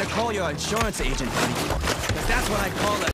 better call your insurance agent, buddy. 'Cause that's what I call a